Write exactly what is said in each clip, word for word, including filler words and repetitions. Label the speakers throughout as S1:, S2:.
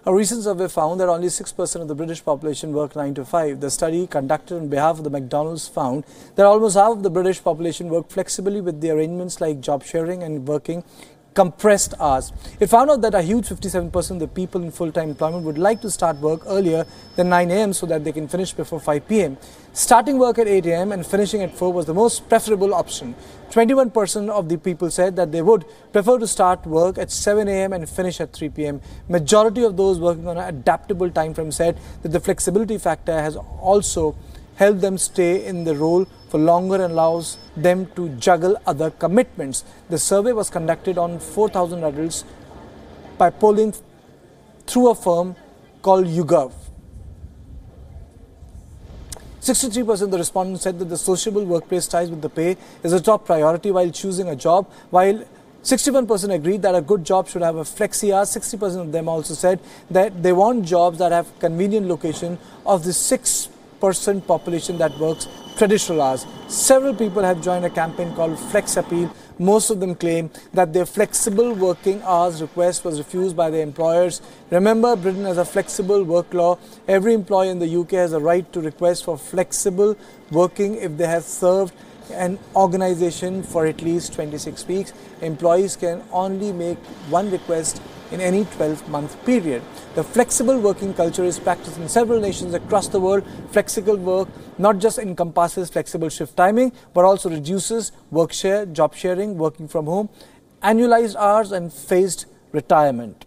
S1: A recent survey found that only six percent of the British population work nine to five. The study, conducted on behalf of the McDonald's, found that almost half of the British population work flexibly with the arrangements like job sharing and working compressed hours. It found out that a huge fifty-seven percent of the people in full-time employment would like to start work earlier than nine A M so that they can finish before five P M Starting work at eight A M and finishing at four was the most preferable option. twenty-one percent of the people said that they would prefer to start work at seven A M and finish at three P M Majority of those working on an adaptable time frame said that the flexibility factor has also helped them stay in the role for longer and allows them to juggle other commitments. The survey was conducted on four thousand adults by polling through a firm called YouGov. sixty-three percent of the respondents said that the sociable workplace ties with the pay is a top priority while choosing a job, while sixty-one percent agreed that a good job should have a flexi hour. sixty percent of them also said that they want jobs that have convenient location. Of the six percent population that works traditional hours, several people have joined a campaign called Flex Appeal. Most of them claim that their flexible working hours request was refused by their employers. Remember, Britain has a flexible work law. Every employee in the U K has a right to request for flexible working if they have served an organization for at least twenty-six weeks. Employees can only make one request in any twelve month period. The flexible working culture is practiced in several nations across the world. Flexible work not just encompasses flexible shift timing, but also reduces work share, job sharing, working from home, annualized hours and phased retirement.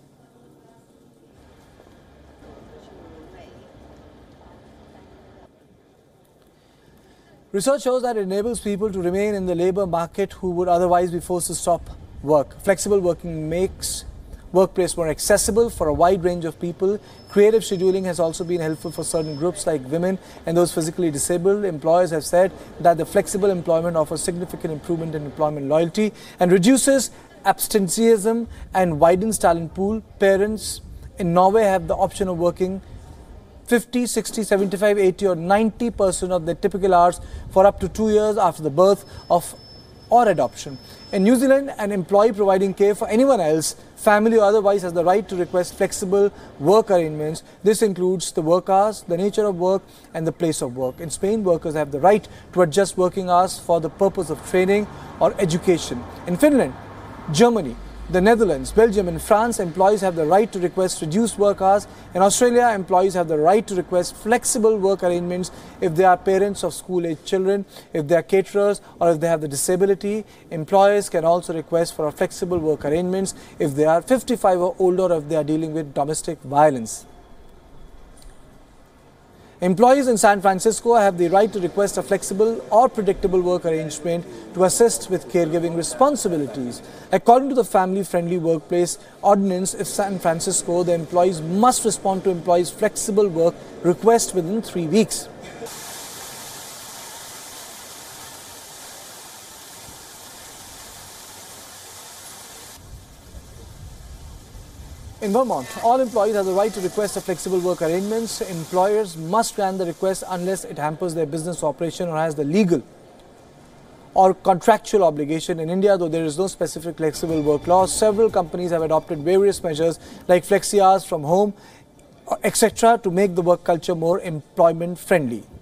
S1: Research shows that it enables people to remain in the labour market who would otherwise be forced to stop work. Flexible working makes workplace more accessible for a wide range of people. Creative scheduling has also been helpful for certain groups like women and those physically disabled. Employers have said that the flexible employment offers significant improvement in employment loyalty and reduces absenteeism and widens talent pool. Parents in Norway have the option of working fifty, sixty, seventy-five, eighty or ninety percent of their typical hours for up to two years after the birth of or adoption. In New Zealand, an employee providing care for anyone else, family or otherwise, has the right to request flexible work arrangements. This includes the work hours, the nature of work and the place of work. In Spain, workers have the right to adjust working hours for the purpose of training or education. In Finland, Germany, the Netherlands, Belgium and France, employees have the right to request reduced work hours. In Australia, employees have the right to request flexible work arrangements if they are parents of school-aged children, if they are caterers or if they have the disability. Employers can also request for a flexible work arrangements if they are fifty-five or older or if they are dealing with domestic violence. Employees in San Francisco have the right to request a flexible or predictable work arrangement to assist with caregiving responsibilities. According to the Family-Friendly Workplace Ordinance of San Francisco, the employees must respond to employees' flexible work request within three weeks. In Vermont, all employees have the right to request a flexible work arrangements. Employers must grant the request unless it hampers their business operation or has the legal or contractual obligation. In India, though there is no specific flexible work law, several companies have adopted various measures like flexi hours from home, et cetera to make the work culture more employment friendly.